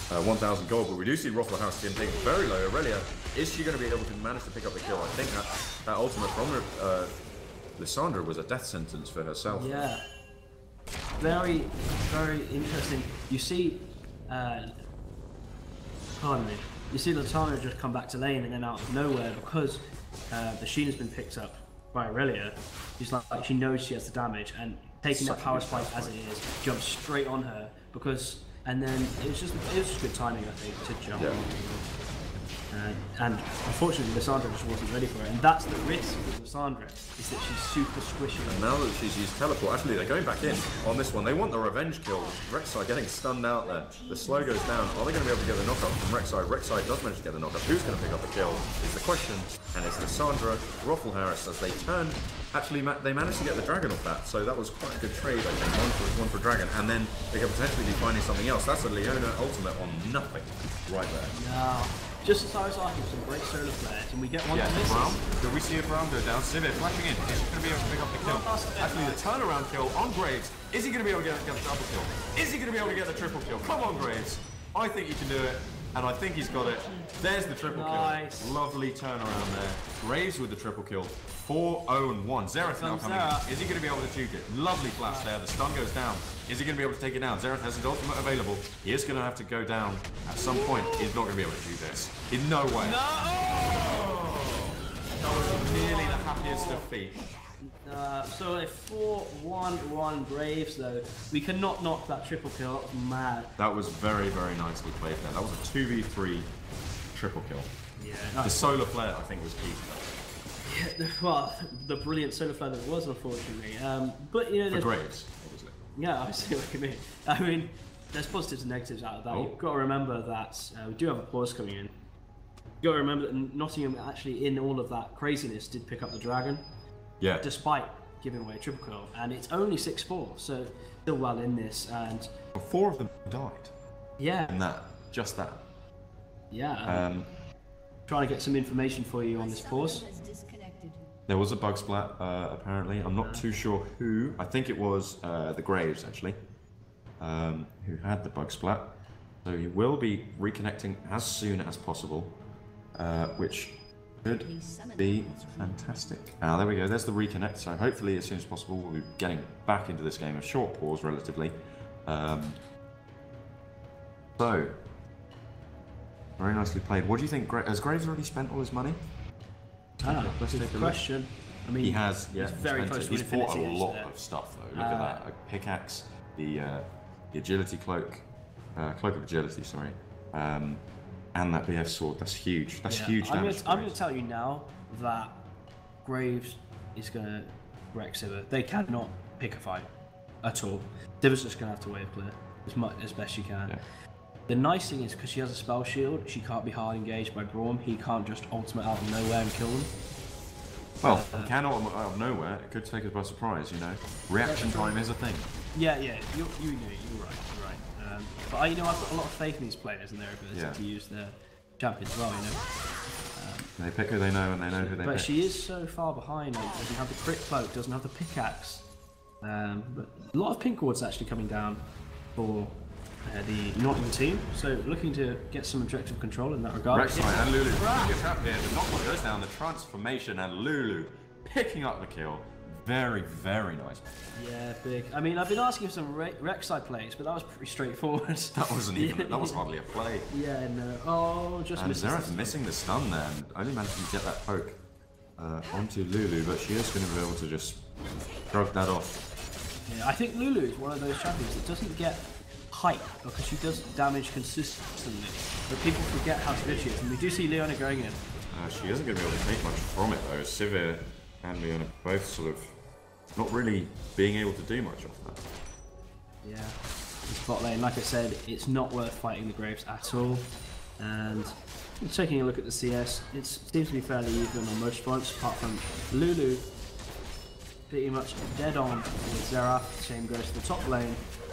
uh, one thousand gold, but we do see Ruffle House getting taken very low. Aurelia, is she going to be able to manage to pick up the kill? I think that, that ultimate from uh, Lissandra was a death sentence for herself. Yeah. Very, very interesting. You see, uh, pardon me, you see Lissandra just come back to lane and then out of nowhere, because uh, the Sheen has been picked up by Aurelia, she's like, like, she knows she has the damage, and taking Such that power a good spike power as it is, jumps straight on her, because, and then it was just, it was just good timing, I think, to jump. Yeah. Uh, and unfortunately, Lissandra just wasn't ready for it, and that's the risk with Lissandra, is that she's super squishy. And now that she's used teleport, actually they're going back in on this one. They want the revenge kill. Rek'Sai getting stunned out there. The slow goes down. Are they going to be able to get the knockup from Rek'Sai? Rek'Sai does manage to get the knockup. Who's going to pick up the kill is the question. And it's Lissandra, Ruffle Harris as they turn. Actually, ma they managed to get the dragon off that, so that was quite a good trade, I think. One for, one for dragon, and then they could potentially be finding something else. That's a Leona ultimate on nothing right there. No. Just as I was arguing, some great solar flares, and we get one Yeah, to miss. Brown. Do we see a Brown go down? Sivir flashing in. Is he going to be able to pick up the kill? Actually, the turnaround kill on Graves. Is he going to be able to get, get the double kill? Is he going to be able to get the triple kill? Come on, Graves. I think he can do it, and I think he's got it. There's the triple Nice. kill. Lovely turnaround there. Graves with the triple kill. four oh and one. Xerath now Comes coming Xerath. in. Is he going to be able to juke it? Lovely flash there. The stun goes down. Is he going to be able to take it down? Xerath has his ultimate available. He is going to have to go down at some point. He's not going to be able to do this. In no way. No! That was nearly the happiest defeat. Uh, so a four one one Braves though. We cannot knock that triple kill. That was mad. That was very, very nicely played there. That was a two v three triple kill. Yeah. The Nice. solar flare, I think, was key. Yeah, well, the brilliant solar flare that it was, unfortunately. Um, but you know, For there's, Graves, obviously. yeah, I see what you mean. I mean, there's positives and negatives out of that. Oh. You've got to remember that uh, we do have a pause coming in. You've got to remember that Nottingham actually, in all of that craziness, did pick up the dragon, Yeah. despite giving away a triple kill, and it's only six four, so still well in this. And Four of them died. yeah, And that, just that. yeah. Um, Trying to get some information for you on this pause. there was a bug splat, uh, apparently. I'm not too sure who. I think it was uh, the Graves, actually, um, who had the bug splat. So he will be reconnecting as soon as possible, uh, which could be fantastic. Ah, there we go. There's the reconnect. So hopefully, as soon as possible, we'll be getting back into this game. A short pause, relatively. Um, so, very nicely played. What do you think? Gra has Graves already spent all his money? Ah, that's a take a good look. question. I mean, He has, yeah. he's very spent close it. to He's bought a Infinity Edge lot there. of stuff, though. Look at Uh, that. A pickaxe, the, uh, the agility cloak, uh, cloak of agility, sorry. Um, and that B F sword. That's huge. That's Yeah, huge I'm damage. gonna, for I'm going Graves. to tell you now that Graves is going to wreck Sivir. They cannot pick a fight at all. Sivir's just going to have to wave clear as much as best she can. Yeah. The nice thing is, because she has a spell shield, she can't be hard engaged by Braum. He can't just ultimate out of nowhere and kill them. Well, Uh, he can out of, out of nowhere. It could take us by surprise, you know. Reaction time is a thing. Yeah, yeah, you, you know, you're right, you're right. Um, but I, you know, I've got a lot of faith in these players and their ability Yeah. to use their champions as well, you know. They pick who they know, and they know who they But pick. she is so far behind. Like, doesn't have the crit cloak, doesn't have the pickaxe. Um, but a lot of pink wards actually coming down for uh, the Nottingham team. So looking to get some objective control in that regard. Rek'Sai and Lulu picking a trap here. The knockback goes down. The transformation and Lulu picking up the kill. Very, very nice. Yeah, big. I mean, I've been asking for some Re Rek'Sai plays, but that was pretty straightforward. That wasn't even. That was hardly a play. Yeah, no. Oh, just And missed Xerath missing the stun there, and only managed to get that poke uh, onto Lulu, but she is going to be able to just shrug that off. Yeah, I think Lulu is one of those champions that doesn't get hype because she does damage consistently, but people forget how good she is, and we do see Leona going in. Uh, she isn't going to be able to take much from it though. Sivir and Leona both sort of not really being able to do much of that. Yeah, the spot lane, like I said, it's not worth fighting the Graves at all. And taking a look at the C S, it seems to be fairly even on most fronts, apart from Lulu pretty much dead on with Xerath. Same goes to the top lane.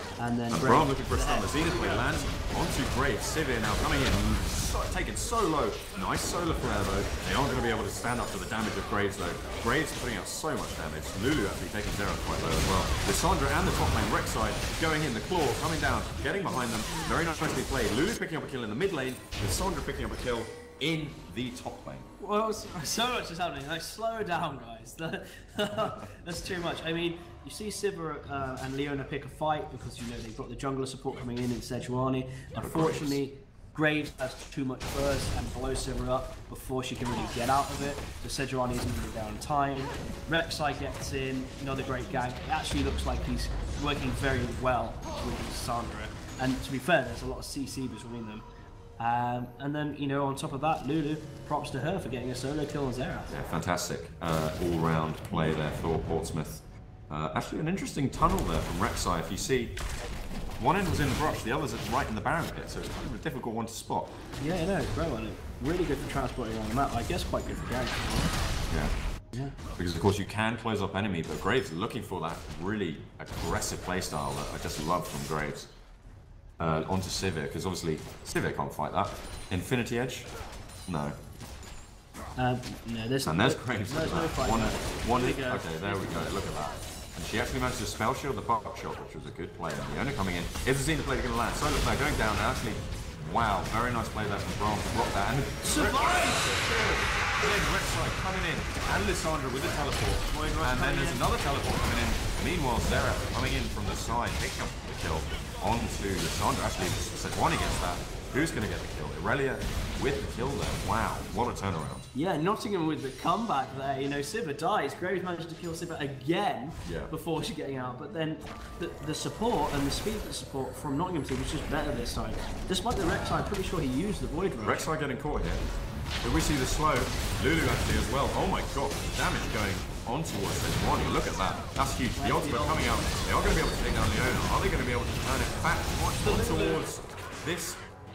And then And Graves Braum looking for a stun. there. The Zenith Blade lands onto Graves. Sivir now coming in, so, taken so low. Nice solar flare though. They aren't going to be able to stand up to the damage of Graves though. Graves putting out so much damage. Lulu actually taking Zera quite low as well. Lissandra and the top lane, Rek'Sai going in. The Claw coming down, getting behind them. Very nicely played. Lulu picking up a kill in the mid lane. Lissandra picking up a kill in the top lane. Well, so so much is happening. Like, slow down, guys. That's too much. I mean, you see Sivir uh, and Leona pick a fight because, you know, they've got the jungler support coming in in Sejuani. Unfortunately, Graves has too much first and blows Sivir up before she can really get out of it. So Sejuani isn't really down in time. Rek'Sai gets in, another great gank. It actually looks like he's working very well with Sandra. And to be fair, there's a lot of C C between them. Um, and then, you know, on top of that, Lulu, props to her for getting a solo kill on Zera. Yeah, fantastic uh, all-round play there for Portsmouth. Uh, actually, an interesting tunnel there from Rek'Sai. If you see, one end was in the brush, the other's right in the Baron pit, so it's kind of a difficult one to spot. Yeah, I know, great one. Really good for transporting around the map. I guess quite good for gank. Yeah. Yeah. Because of course you can close up enemy, but Graves looking for that really aggressive playstyle that I just love from Graves. Uh, onto Sivir, because obviously Sivir can't fight that. Infinity Edge? No. Um, no, there's And there's no, Graves. There's no fight. One, there. one, There we go. okay, there we go, look at that. And she actually managed to spell shield the pop shot, which was a good play. And Leona coming in. Is the Zenith Blade going to land? Solar Flare going down, and actually, wow, very nice play there from Braum to block that. And survives! Then Rek'Sai coming in, and Lissandra with the teleport. And then there's another teleport coming in. Meanwhile, Zera coming in from the side, picking up the kill onto Lissandra. Actually, Sejuani gets that. Who's going to get the kill? Irelia with the kill there. Wow, what a turnaround. Yeah, Nottingham with the comeback there. You know, Sivir dies. Graves managed to kill Sivir again Yeah. before she getting out. But then the, the support and the speed of the support from Nottingham team was just better this time. Despite the Rek'Sai, I'm pretty sure he used the Void Rush. Rek'Sai getting caught here. Did we see the slow? Lulu actually as well. Oh my god, damage going on towards Sejuani. Look at that. That's huge. The ultimate coming out. They are going to be able to take down Leona. Are they going to be able to turn it back on towards this?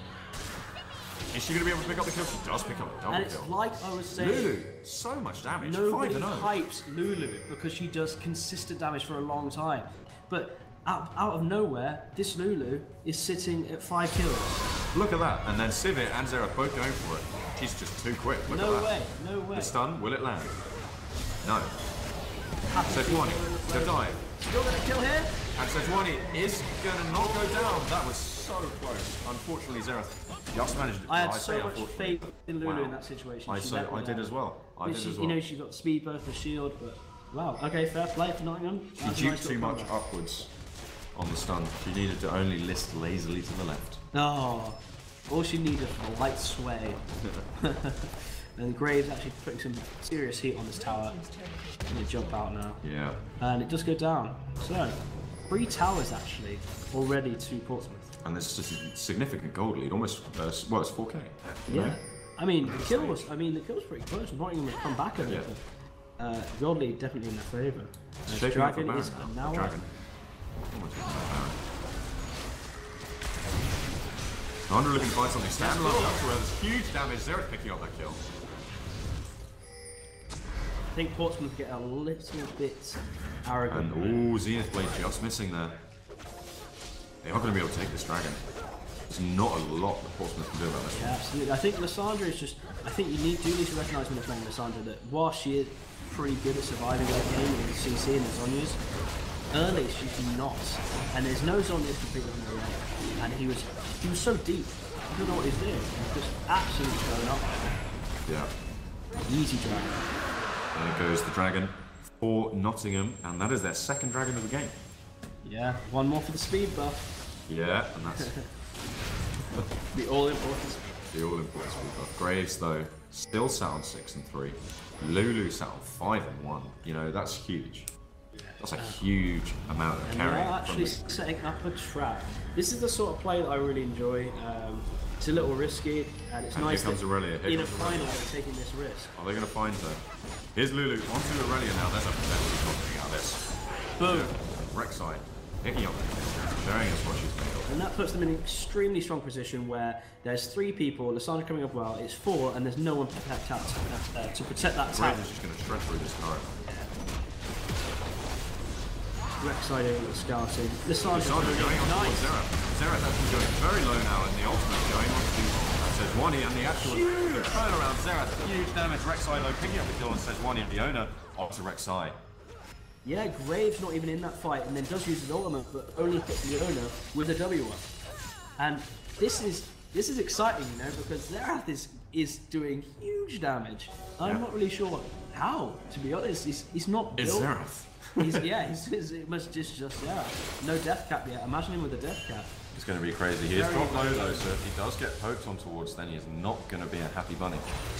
Is she going to be able to pick up the kill? She does pick up a double And it's kill. like I was saying, Lulu, so much damage. nobody five and oh. hypes Lulu because she does consistent damage for a long time. But out, out of nowhere, this Lulu is sitting at five kills. Look at that. And then Sivir and Zera both going for it. She's just too quick. Look No at that. way, no way. The stun, will it land? No. Sejuani, the dive. Still gonna kill here? And Sejuani is going to not go down. That was so close. Unfortunately, Zera just managed to I had I say so much unfortunately. faith in Lulu Wow. in that situation. I, She so, let me I did down. as well. I Yeah, did she, as You well. know, she got speed burst for shield, but wow. Okay, fair play for Nottingham. She That's a duped nice too little much comeback. upwards on the stun. She needed to only list lazily to the left. No, all she needed was a light sway. And Graves actually putting some serious heat on this tower. Gonna jump out now, Yeah. and it does go down. So, three towers actually already to Portsmouth. And this is a significant gold lead. Almost, uh, well, it's four K. Yeah. I mean, the kill was. I mean, the kill was pretty close. Nottingham has come back a bit, Yeah. but uh, gold lead definitely in their favour. Uh, Shaping up for Dragon Baron is now. now Dragon. Oh, it's not Baron. Sandra looking to find something standalone up to her. There's huge damage. Zera's picking up that kill. I think Portsmouth get a little bit arrogant. And ooh, Zenith Blade just missing there. They are going to be able to take this dragon. There's not a lot that Portsmouth can do about this. Yeah, absolutely. I think Lissandra is just. I think you need do need to recognise when you're playing Lissandra that while she is pretty good at surviving that game with the C C and the Zhonya's, early she's not. And there's no Zhonya's completely on the way. And he was he was so deep. I don't know what he's doing. He's just absolutely going up. Yeah. Easy dragon. There goes the dragon for Nottingham, and that is their second dragon of the game. Yeah, one more for the speed buff. Yeah, and that's The all important. the all-important speed buff. Graves, though, still sat on six and three. Lulu sat on five and one. You know, that's huge. That's a huge amount of And they carry. are from actually the- setting up a trap. This is the sort of play that I really enjoy. Um, it's a little risky, and it's And nice here comes that Irelia. Here in a comes final Irelia. they're taking this risk. Are they going to find her? Here's Lulu onto Irelia now. There's a potential coming out of this. Boom. Rek'Sai picking up, showing us what she's made of. And that puts them in an extremely strong position where there's three people, Lissandra coming up well, it's four, and there's no one to protect that, uh, to protect that tower. Graves is just going to shred through this turret. Rek'Sai doing a little scouting. Lissandra Lissandra going on towards nice. Zerath. Zerath actually going very low now, and the ultimate going on to Sejuani, and the actual the turnaround Zerath. Huge damage. Rek'Sai though picking up the kill on Sejuani, and Leona onto Rek'Sai. Yeah, Graves not even in that fight, and then does use his ultimate, but only hits Leona with a W one. And this is this is exciting, you know, because Zerath is is doing huge damage. I'm Yeah. not really sure how, to be honest. He's he's not It's built. Zerath. He's, yeah, he's, he's, it must just just Zerath. No death cap yet. Imagine him with a death cap. It's going to be crazy. He is Very dropped low low. though, so if he does get poked on towards, then he is not going to be a happy bunny.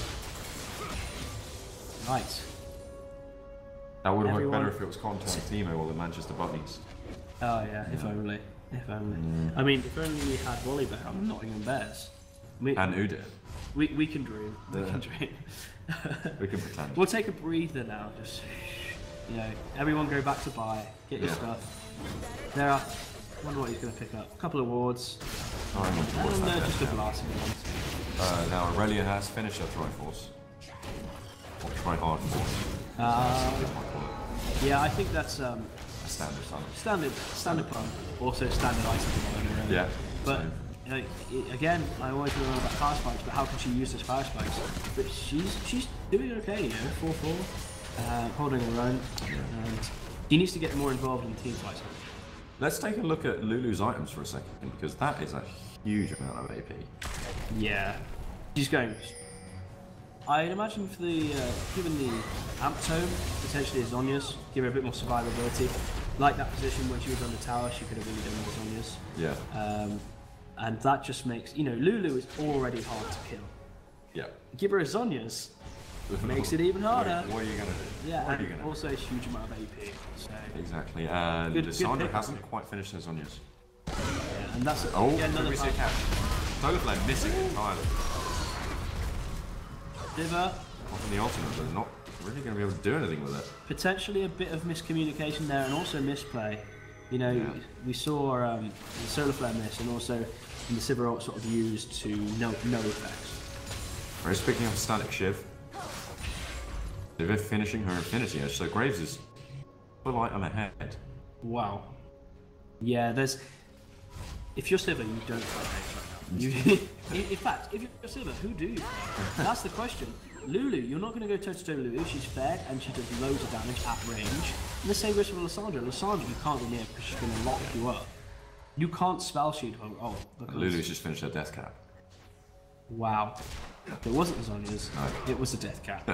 Right. That would have worked Everyone- better if it was Contact Timo or the Manchester Bunnies. Oh yeah, if only. If only. Mm. I mean, if only we had Volibear on Nottingham Bears. We, And Udit. we, we can dream. We Yeah. can dream. We can pretend. We'll take a breather now. Just, you know, everyone go back to buy. Get your Yeah. stuff. There are. I wonder what he's going to pick up. A couple of wards. Oh, I'm on towards And that uh, death just a cap. blast. Uh, now Aurelia has finished her Triforce. Or Tryhard Force. Uh, Is my call it. yeah, I think that's um, A standard son. standard standard pump. Also standard item. Really. Yeah. But so- you know, i- again, I always remember about fire spikes, but how can she use those fire spikes? But she's she's doing okay, you know, four four, uh, holding her own, and she needs to get more involved in team fights. Let's take a look at Lulu's items for a second, because that is a huge amount of A P. Yeah, she's going. I'd imagine for the uh, given the amp tone, potentially Zhonya's, give her a bit more survivability. Like that position when she was on the tower, she could have really done with Zhonya's. Yeah. Um, and that just makes, you know, Lulu is already hard to kill. Yeah. Give her a Zhonya's, makes it even harder. What are you going to do? Yeah, What are you and going to also a huge amount of A P. So, Exactly. And Good- good Sandra pick. hasn't quite finished her Zhonya's. yeah, and that's Oh, again, did another we see a time. catch? Solar Flame missing entirely. Diva, Off in the ultimate, but not really going to be able to do anything with it. potentially a bit of miscommunication there, and also misplay. You know, Yeah. we saw um, the Solar Flare miss, and also the Sivir ult sort of used to no no effects. Graves picking up a static Shiv. Shiv finishing her Infinity Edge, so Graves is full item ahead. Wow. Yeah, there's. If you're Sivir, you don't fight Graves right now. You, in, in fact, if you're Sivir, who do you fight? That's the question. Lulu, you're not going to go toe to toe with Lulu. She's fair and she does loads of damage at range. And the same goes for Lissandra. Lissandra, you can't go near because she's going to lock you up. You can't spell shield her ult because. Lulu's just finished her death cap. Wow. It wasn't Zhonya's. No. It was a death cap.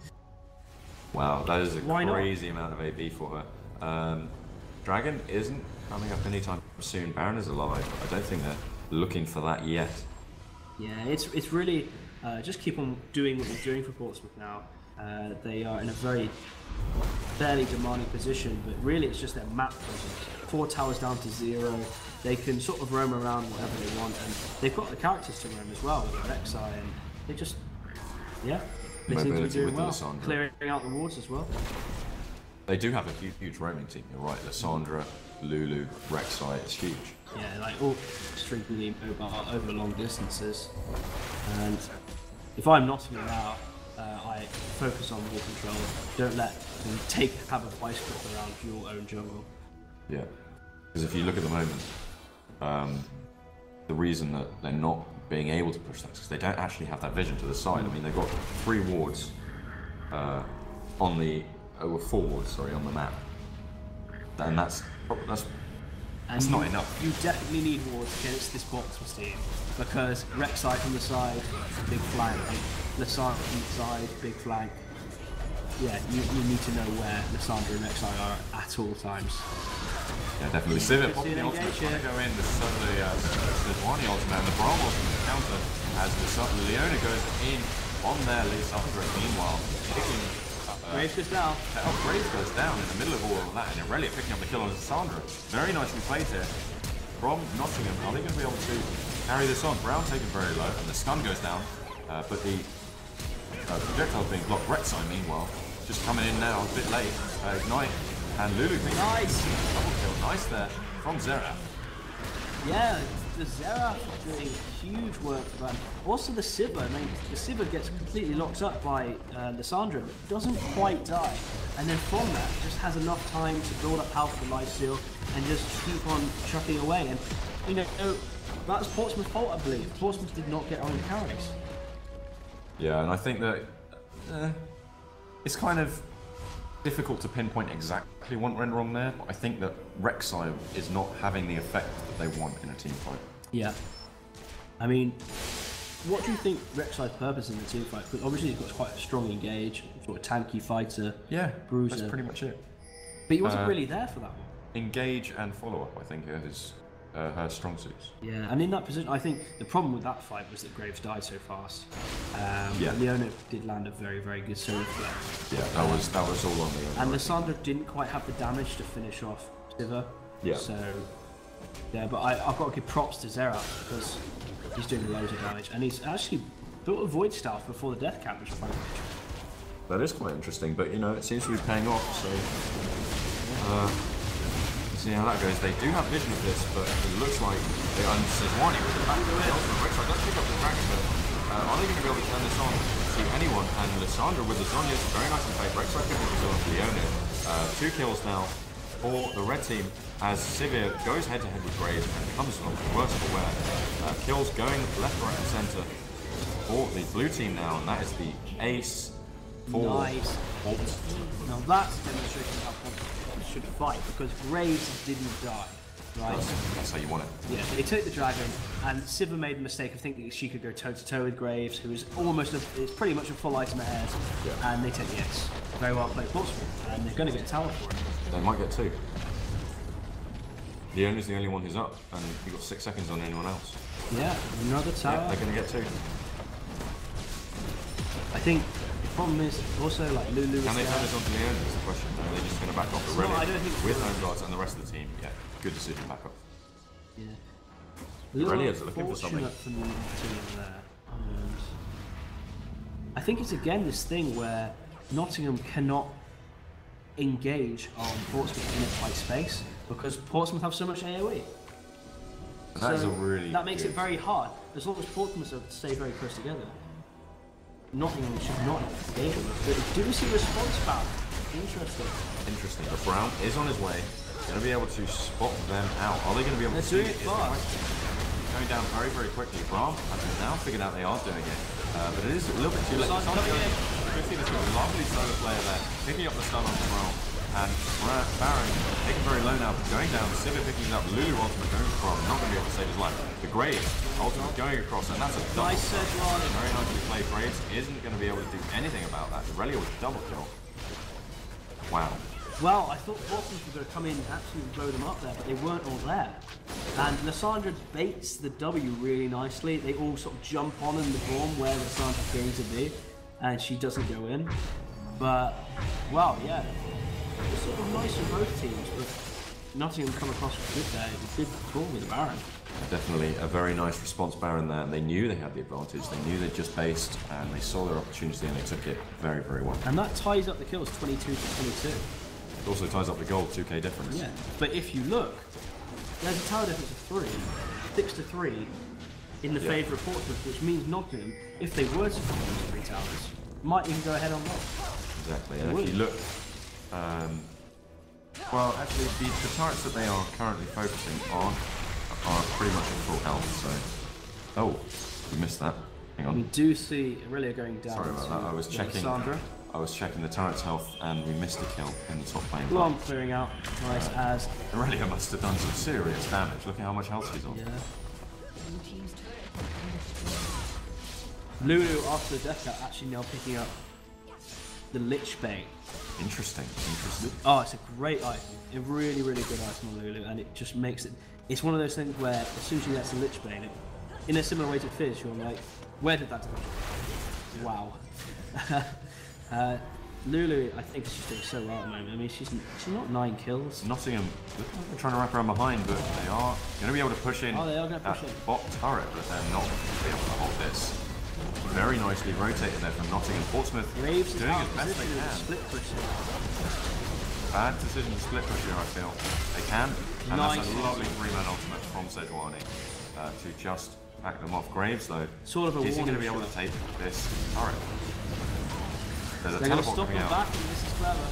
Wow, that is a Why not? crazy amount of A P for her. Um, Dragon isn't coming up anytime soon. Baron is alive. I don't think they're looking for that yet. Yeah, it's it's really uh, just keep on doing what you're doing for Portsmouth now. Uh, they are in a very fairly demanding position, but really it's just their map presence. Four towers down to zero. They can sort of roam around whatever they want, and they've got the characters to roam as well with Rek'Sai, and they just yeah, they seem to be Mobility doing with the well, Lissandra. clearing out the wards as well. They do have a huge, huge roaming team. You're right. Lissandra, Lulu, Rek'Sai. It's huge. Yeah, like all extremely mobile over long distances. And if I'm Nottingham now, uh, I focus on wall control. Don't let them take have a vice grip around your own jungle. Yeah. Because if you look at the moment, um, the reason that they're not being able to push that is because they don't actually have that vision to the side. I mean, they've got three wards uh, on the, oh, four wards, sorry, on the map. And that's, that's And That's you, not enough. You definitely need wards against this Portsmouth team because Rek'Sai from the side, big flank. Lissandra from the side, big flank. Yeah, you, you need to know where Lissandra and Rek'Sai are at all times. Yeah, definitely. Sivir Good popping the to ultimate, engage trying to here. go in the the, uh, the Dwani ultimate, and the Brawl ultimate counter as the Su- Leona goes in on there. Lissandra, meanwhile, picking up. Uh, Graves goes down. oh, Graves goes down in the middle of all of that, and Aurelia picking up the kill on Lissandra. Very nicely played here from Nottingham. Are they going to be able to carry this on? Brown taken very low, and the stun goes down, uh, but the uh, projectile being blocked. Rek'Sai, meanwhile, just coming in now, a bit late. Uh, Ignite. And Lulu being Nice. double kill, nice there from Zerath. Yeah, the Xerath doing huge work for them. Also the Sivir, I mean, the Sivir gets completely locked up by uh, Lissandra, but doesn't quite die. And then from that, just has enough time to build up health for Lifesteal and just keep on chucking away. And, you know, that was Portsmouth's fault, I believe. Portsmouth did not get on carries. Yeah, and I think that uh, it's kind of difficult to pinpoint exactly what went wrong there, but I think that Rek'Sai is not having the effect that they want in a team fight. Yeah. I mean, what do you think Rek'Sai's purpose in the team fight? Because obviously he's got quite a strong engage, sort of tanky fighter, Yeah, bruiser. that's pretty much it. But he wasn't uh, really there for that one. Engage and follow up, I think, are his, uh, her strong suits. Yeah, and in that position, I think the problem with that fight was that Graves died so fast. Um, Yeah. Leona did land a very, very good solo flare. Yeah, that was that was all on the. And Lissandra didn't quite have the damage to finish off Sivir. Yeah. So, yeah, but I, I've got to give props to Xerath because he's doing loads of damage. And he's actually built a Void Staff before the Death Cap, which is quite interesting. That is quite interesting, but you know, it seems to be paying off, so. Uh, see how that goes. They do have vision of this, but it looks like they own Sejuani with the back of the hill. Rek'Sai does pick up the dragon, but uh, are they going to be able to turn this on to anyone? And Lissandra with the Zhonya's very nice and played. Rek'Sai picking the kill on Leona. Uh, two kills now for the red team as Sivir goes head to head with Graves and comes from worse for wear. Uh, kills going left, right, and centre for the blue team now, and that is the ace for Nice. Bolt. Now that's demonstrating how Portsmouth should fight because Graves didn't die, right? That's, that's how you want it. Yeah, they took the dragon, and Sivir made the mistake of thinking she could go toe to toe with Graves, who is almost, a, it's pretty much a full item ahead, Yeah. and they take the X. Very well played, Portsmouth, and they're going to get a tower for it. They might get two. Leona's the only one who's up, and you've got six seconds on anyone else. Yeah, another tower. Yeah, they're going to get two. I think the problem is also like Lulu is Can they there. turn this on to Leona is the question. Are they just going to back off the No, Relic I don't think with so. Home Guards and the rest of the team? Yeah, good decision, back off. Yeah. It really is looking for something. Fortunate for the team there. And I think it's again this thing where Nottingham cannot engage on Portsmouth in a tight space because Portsmouth have so much A O E. That is So a really that makes good- it very hard. As long as Portsmouth stay very close together, Nottingham should not engage them. But do we see response back? Interesting. Interesting, but Brown is on his way. Going to be able to spot them out. Are they going to be able They're to see doing it? it Is the fast. question. Going down very, very quickly. Braum has now figured out they are doing it, uh, but it is a little bit too late. Sun It's not coming going- in. You can see this lovely solo player there, picking up the stun on Braum. And Bra- Baron taking very low now, but going down. Sivir picking it up. Lulu ultimate going across. Not going to be able to save his life. The Graves ultimate going across, and that's a double. Nice Sejuani. Very nicely played. Graves isn't going to be able to do anything about that. Irelia with double kill. Wow. Well, I thought Portsmouth were going to come in and absolutely blow them up there, but they weren't all there. And Lissandra baits the W really nicely. They all sort of jump on in the bomb where Lissandra's going to be, and she doesn't go in. But, well, yeah, it's sort of nice for both teams, but Nottingham come across good there. It was a good call with the Baron. Definitely a very nice response Baron there. And they knew they had the advantage. They knew they'd just based, and they saw their opportunity, and they took it very, very well. And that ties up the kills twenty-two to twenty-two. It also ties up the goal, two K difference. Yeah, but if you look, there's a tower difference of three, six to three, in the Yeah. favour of Portsmouth, which means Nottingham, if they were to come those three towers, might even go ahead on one. Exactly. They And if would. you look, um, well, actually, the, the turrets that they are currently focusing on are pretty much at full health. So, oh, we missed that. Hang on. We do see Irelia going down. Sorry about to that. I was checking. Sandra. I was checking the turret's health, and we missed a kill in the top lane. Glom clearing out, nice as. Irelia must have done some serious damage. Look at how much health she's on. Yeah. Lulu after the death cat actually now picking up the Lich Bane. Interesting. Interesting. Oh, it's a great item. A really, really good item on Lulu, and it just makes it. It's one of those things where as soon as you get to Lich Bane, it, in a similar way to Fizz, you're like, where did that come from? Wow. uh, Lulu, I think she's doing so well at the moment. I mean, she's she's not nine kills. Nottingham, they're trying to wrap around behind, but they are going to be able to push in Oh, they are gonna push that in. bot turret, but they're not going to be able to hold this. Very nicely rotated there from Nottingham. Portsmouth Graves is doing out as of best they position with a can. split push. Bad decision to split push here, I feel. They can, and Nice. that's a lovely three-man ultimate from Sejuani. uh, to just back them off. Graves, though, Sort of a is he going warning to be able shot. to take this turret? There's a They're going to teleport stop coming him out. back, and this is clever.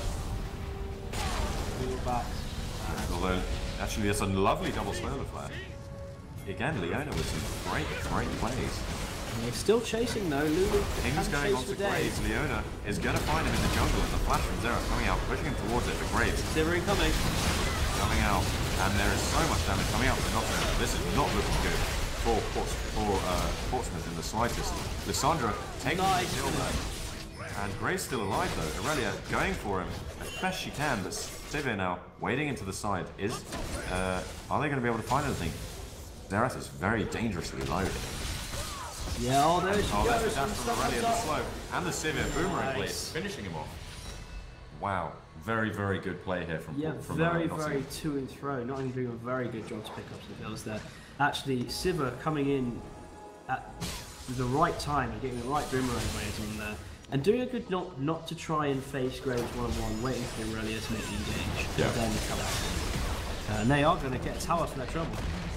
Wheel back. Although, actually, it's a lovely double solar flare. Again, Leona with some great, great plays. They're still chasing though. Lulu King's can going chase on for to days. Graves. Leona is going to find him in the jungle, and the flash from Zera coming out, pushing him towards it, but Graves They're incoming. coming out, and there is so much damage coming out for Nottingham. This is not looking good for, Ports, for uh, Portsmouth in the slightest. Lissandra taking Nice. the kill there. And Graves still alive though. Aurelia going for him as best she can, but Sivir now wading into the side. Is uh, are they going to be able to find anything? Xerath is very dangerously loaded. Yeah, oh, there she Oh, that's the goes. dash and from stuff Aurelia, comes the up. slow, and the Sivir boomerang Nice. blade, finishing him off. Wow, very, very good play here from Yeah, from very, uh, very Nottingham. to and fro. Not only doing a very good job to pick up some kills there. Actually, Sivir coming in at the right time and getting the right boomerang blades on there. And doing a good not not to try and face Graves one-on-one, waiting for Aurelia to make the engage, Yeah. and then come out. Uh, and they are going to get Tower for their trouble.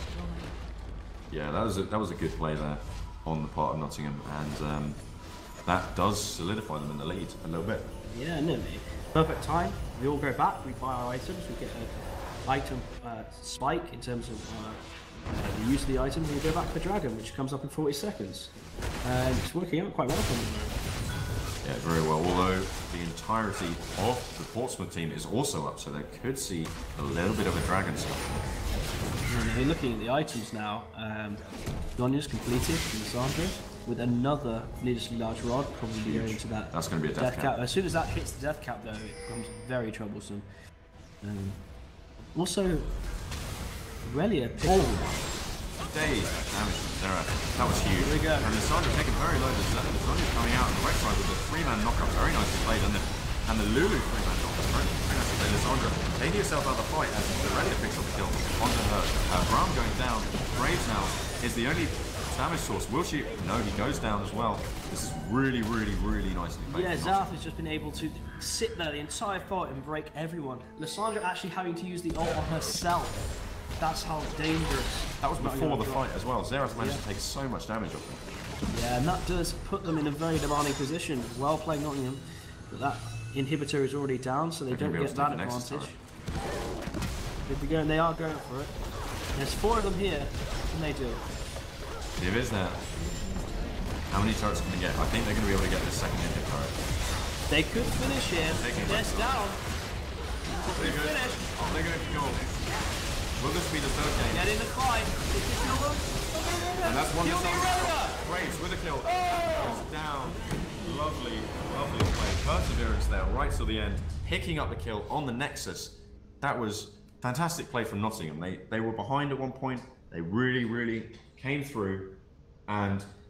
Yeah, that was a, that was a good play there on the part of Nottingham, and um, that does solidify them in the lead a little bit. Yeah, no, mate. Perfect time. We all go back, we buy our items, we get an item uh, spike in terms of uh, uh, the use of the items, and we go back for Dragon, which comes up in forty seconds. And it's working out quite well for them. Yeah, very well. Although the entirety of the Portsmouth team is also up, so they could see a little bit of a dragon stuff. And they're looking at the items now. Um, Donya's completed from Sandra with another needlessly large rod, probably going to that That's going to be a death cap. As soon as that hits the death cap, though, it becomes very troublesome. Um, also, Aurelia picked Oh, days damage from Zera. That was huge. Here we go. And Lissandra taking very low. Lissandra coming out on the right side with a three-man knockup. Very nicely played. And the, and the Lulu three-man knockup. Very, very nicely played. Lissandra taking herself out of the fight as Aurelia picks up the kill onto her. Uh, Braum going down. Graves now is the only damage source. Will she? No, he goes down as well. This is really, really, really nicely played. Yeah, from Xerath has just been able to sit there the entire fight and break everyone. Lissandra actually having to use the ult on herself. That's how dangerous. That was before Nottingham the got. fight as well. Xerath managed Yeah. to take so much damage off him. Yeah, and that does put them in a very demanding position. Well played Nottingham, but that inhibitor is already down, so they They're don't gonna be get able that to take the Nexus advantage. If we go, and they are going for it. There's four of them here, and they do. Div is there. How many turrets can they get? I think they're going to be able to get this second inhib turret. They could finish here. Taking Yes, it. down. They're going to, Finish. oh, they're going to kill. Will this be the third game? Get in the climb. Did you kill them? And that's one Kill the Aurelia. Graves with a kill. Goes down. Lovely, lovely play. Perseverance there, right till the end. Picking up the kill on the Nexus. That was fantastic play from Nottingham. They, they were behind at one point. They really, really came through. And